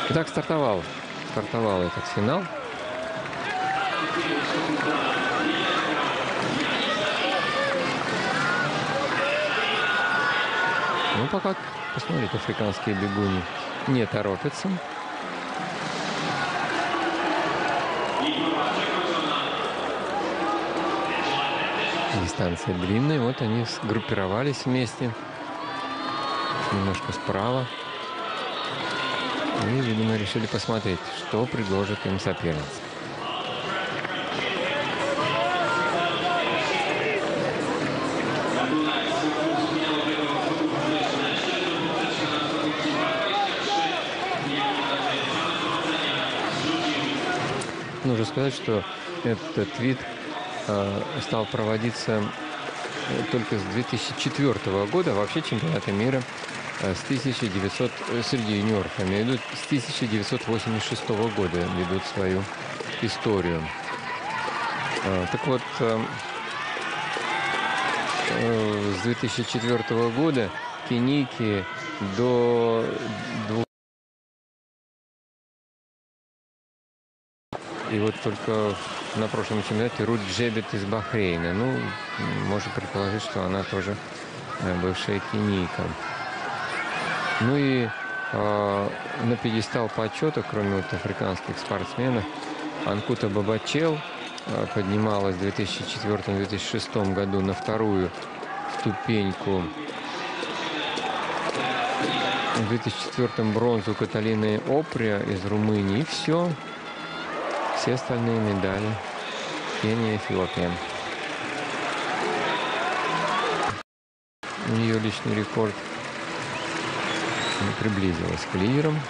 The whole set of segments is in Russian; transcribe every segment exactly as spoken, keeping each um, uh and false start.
Итак, стартовал, стартовал этот финал. Ну, пока, посмотрите, африканские бегуни не торопятся. Дистанция длинная. Вот они сгруппировались вместе. Немножко справа. И, видимо, решили посмотреть, что предложит им соперница. Нужно сказать, что этот вид э, стал проводиться только с две тысячи четвёртого года. Вообще чемпионаты мира э, с тысяча девятисотого, среди юниоров, я имею в виду, с тысяча девятьсот восемьдесят шестого года ведут свою историю. Э, так вот, э, э, с две тысячи четвёртого года кенийки до двух. И вот только на прошлом чемпионате Рут Джебет из Бахрейна. Ну, можно предположить, что она тоже бывшая кенийка. Ну и э, на пьедестал почета, кроме вот африканских спортсменов, Анкута Бабачел э, поднималась в две тысячи четвёртом — две тысячи шестом году на вторую ступеньку. В две тысячи четвёртом бронзу Каталины Опря из Румынии. И все. Все остальные медали. Кения, Эфиопия. У нее личный рекорд. Она приблизилась к лидерам.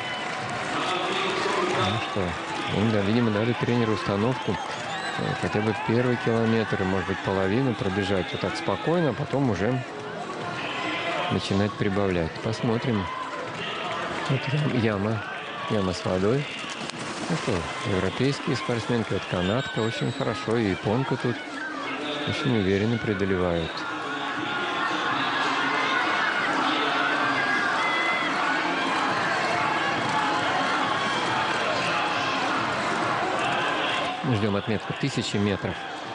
Ну что, им, да, видимо, дали тренеру установку хотя бы первый километр, может быть, половину пробежать вот так спокойно, а потом уже начинать прибавлять. Посмотрим. Вот яма. Яма с водой. Ну что, европейские спортсменки, вот канадка очень хорошо, и японка тут очень уверенно преодолевают. Ждем отметку тысячи метров.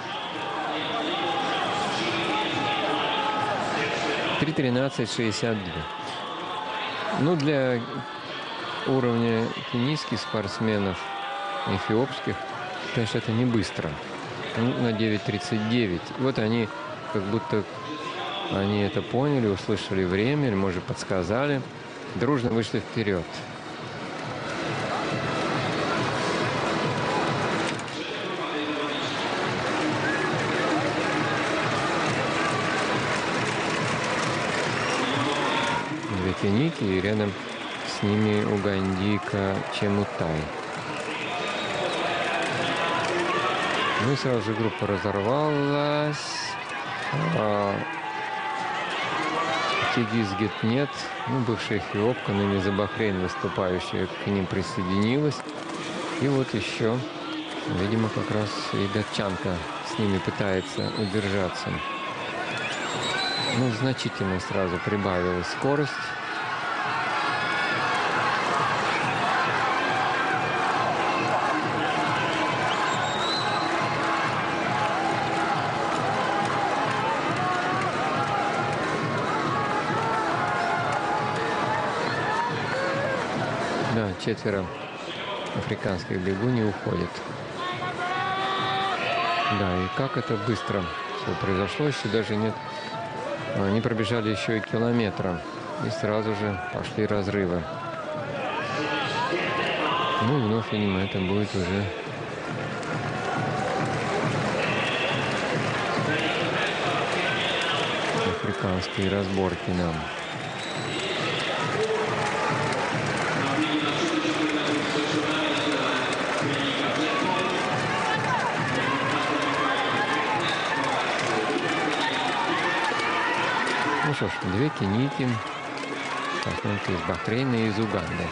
три тринадцать шестьдесят два. Ну, для уровня кенийских спортсменов, эфиопских, конечно, это не быстро. Ну, на девять тридцать девять. Вот они, как будто они это поняли, услышали время, или, может, подсказали, дружно вышли вперед. Две кенийки, и рядом с ними угандийка Чемутай. Ну и сразу же группа разорвалась. А, Тигиз Гетнет, ну, бывшая эфиопка, ныне за Бахрейн выступающая, к ним присоединилась. И вот еще, видимо, как раз и датчанка с ними пытается удержаться. Ну, значительно сразу прибавилась скорость. Да, четверо африканских бегуней уходят. Да, и как это быстро все произошло, еще даже нет. Они пробежали еще и километра, и сразу же пошли разрывы. Ну и вновь, видимо, это будет уже африканские разборки нам. Ну что ж, две кенийки, спортсменки из Бахрейна и из Уганды.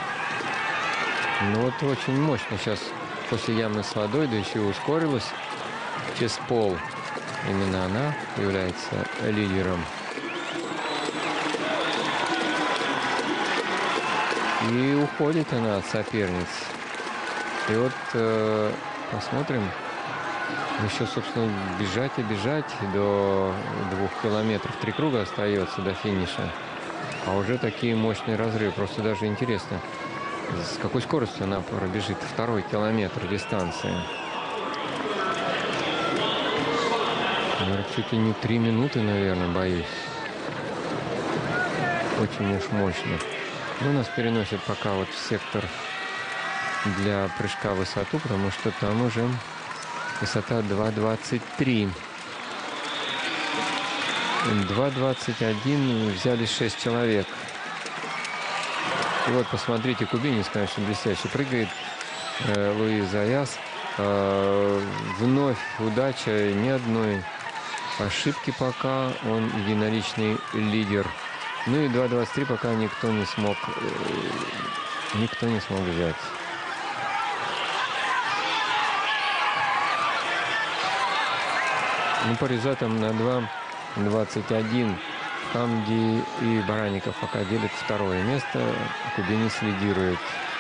Ну вот очень мощно сейчас после ямы с водой, да еще и ускорилась. Чеспол, именно она является лидером. И уходит она от соперниц. И вот э, посмотрим. Еще, собственно, бежать и бежать до двух километров. Три круга остается до финиша. А уже такие мощные разрывы. Просто даже интересно, с какой скоростью она пробежит второй километр дистанции. Наверное, чуть ли не три минуты, наверное, боюсь. Очень уж мощно. Ну, нас переносят пока вот в сектор для прыжка в высоту, потому что там уже высота два двадцать три. два двадцать один взяли шесть человек. И вот, посмотрите, кубинец, конечно, блестяще прыгает. Э, Луис Заяс. Э, вновь удача, ни одной ошибки пока. Он единоличный лидер. Ну и два двадцать три пока никто не смог, э, никто не смог взять. Ну, по результатам на два двадцать один Хамди и Баранников пока делят второе место. Кубинец лидирует.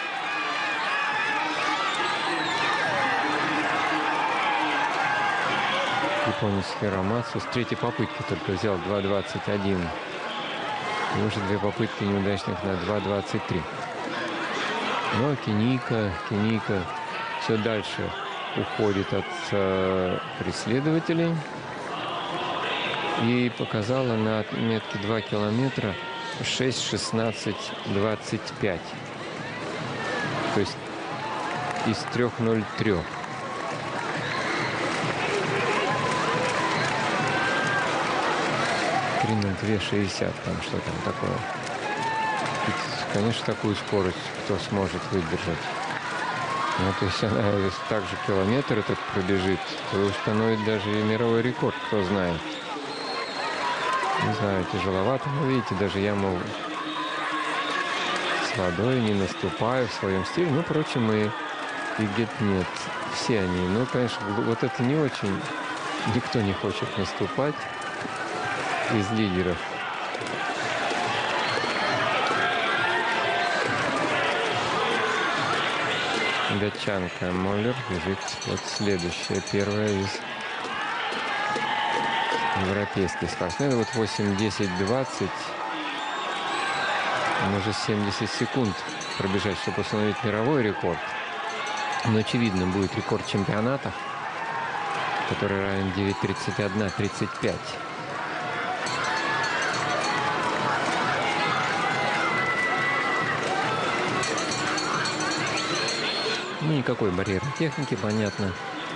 Японец Хиромацу с третьей попытки только взял два двадцать один. И уже две попытки неудачных на два двадцать три. Но Киника, Киника все дальше уходит от э, преследователей. И показала на отметке два километра шесть шестнадцать двадцать пять. То есть из трёх ноль три. три ноль два шестьдесят, там что там такое. Ведь, конечно, такую скорость кто сможет выдержать. Ну, то есть она также километр этот пробежит, то установит даже и мировой рекорд, кто знает. Не знаю, тяжеловато, но видите, даже я, мол, с водой не наступаю в своем стиле. Ну, впрочем, и, и где-то нет. Все они. Ну, конечно, вот это не очень. Никто не хочет наступать из лидеров. Датчанка Моллер бежит вот следующая, первая из европейских спортсменов. Вот восемь десять двадцать. Нужно семьдесят секунд пробежать, чтобы установить мировой рекорд. Но, очевидно, будет рекорд чемпионата, который равен девять тридцать один тридцать пять. Ну, никакой барьерной техники, понятно.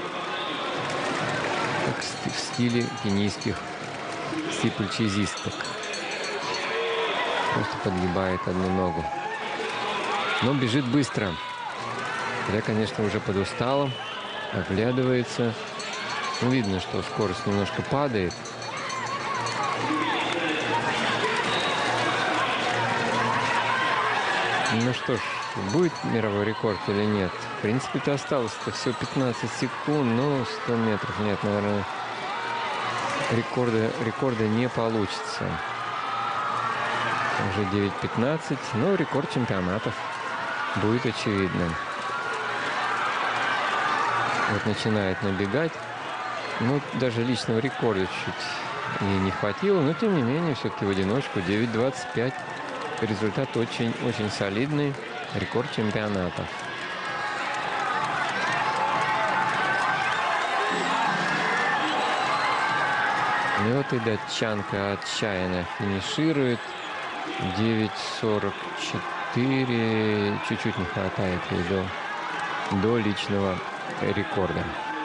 Как в стиле кенийских стипльчезисток. Просто подгибает одну ногу. Но бежит быстро. Я, конечно, уже подустала. Оглядывается. Ну, видно, что скорость немножко падает. Ну что ж, будет мировой рекорд или нет? В принципе-то осталось-то всего пятнадцать секунд, но сто метров нет, наверное, рекорда, рекорда не получится. Уже девять пятнадцать, но рекорд чемпионатов будет очевидным. Вот начинает набегать. Ну, даже личного рекорда чуть ей не хватило, но тем не менее, все-таки в одиночку девять двадцать пять. Результат очень-очень солидный. Рекорд чемпионата. И вот и датчанка отчаянно финиширует. девять сорок четыре. Чуть-чуть не хватает ей до, до личного рекорда.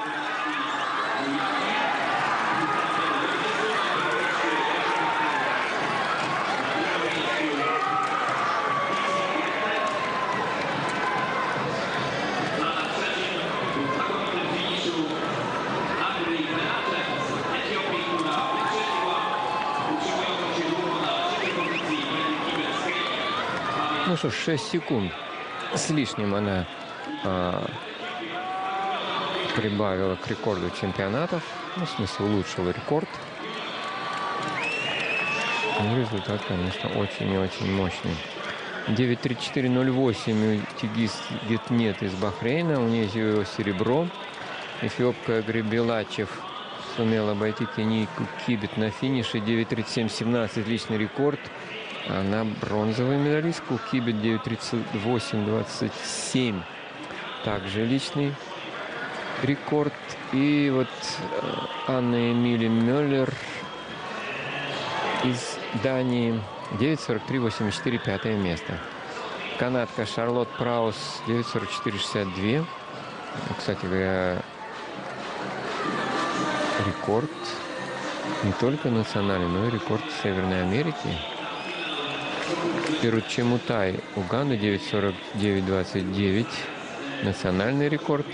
Ну что ж, шесть секунд с лишним она а, прибавила к рекорду чемпионатов. Ну, в смысле, улучшила рекорд. Ну, результат, конечно, очень и очень мощный. девять тридцать четыре ноль восемь у Тигиз Гетнет из Бахрейна. У нее серебро. Эфиопка Гребелачев сумел обойти кенийку Кибет на финише. девять тридцать семь семнадцать личный рекорд. Она бронзовая медалистка. У Кибет девять тридцать восемь двадцать семь. Также личный рекорд. И вот Анна Эмили Мюллер из Дании. девять сорок три восемьдесят четыре, пятое место. Канадка Шарлотт Праус девять сорок четыре шестьдесят два. Кстати говоря, рекорд не только национальный, но и рекорд Северной Америки. Перут Чемутай, Уганда девять сорок девять двадцать девять. Национальный рекорд.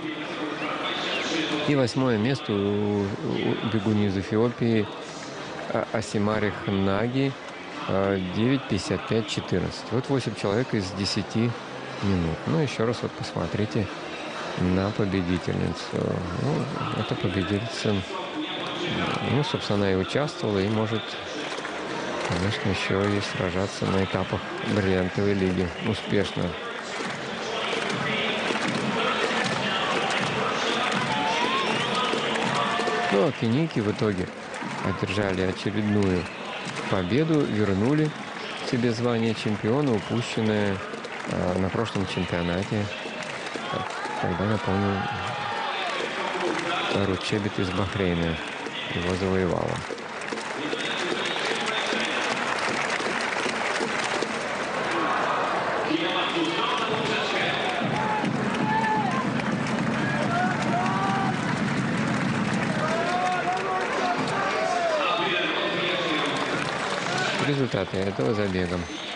И восьмое место у бегуньи из Эфиопии Асимари Хнаги девять пятьдесят пять четырнадцать. Вот восемь человек из десяти минут. Ну, еще раз вот посмотрите на победительницу. Ну, эта победительница, ну, собственно, она и участвовала, и может, конечно, еще и сражаться на этапах бриллиантовой лиги успешно. Ну, а кенийки в итоге одержали очередную победу, вернули себе звание чемпиона, упущенное э, на прошлом чемпионате, когда, напомню, Рут Чебет из Бахрейна его завоевала. Результаты этого забега.